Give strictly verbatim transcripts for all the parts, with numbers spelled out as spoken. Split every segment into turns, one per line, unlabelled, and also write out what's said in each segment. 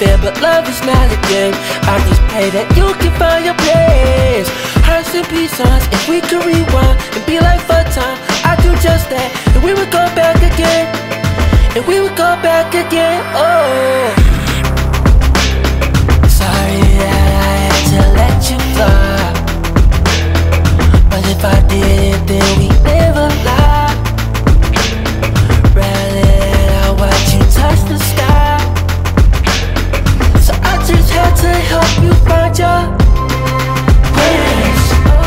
fair, but love is not a game. I just pray that you can find your place. Hearts and pieces, if we could rewind and be like for time, I'd do just that, and we would go back again. And we would go back again, oh. Sorry that I had to let you fly, but if I did it, then we never lie. Rather than I watch you touch the sky, so I just had to help you find your wings.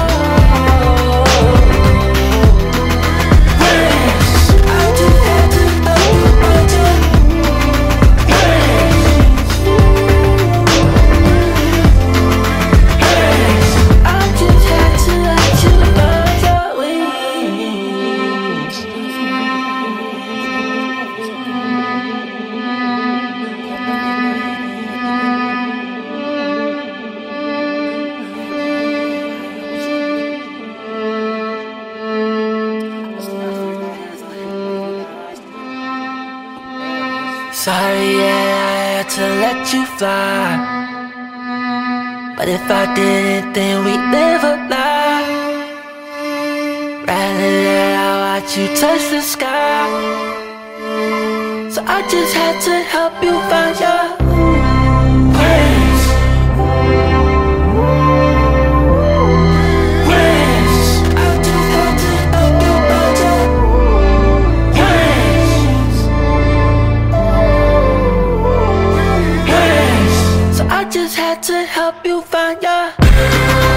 Sorry that I had to let you fly, but if I didn't, then we'd never lie. Rather than I watch you touch the sky, so I just had to help you find your wings. Wings. I just had to help you find your I just had to help you find your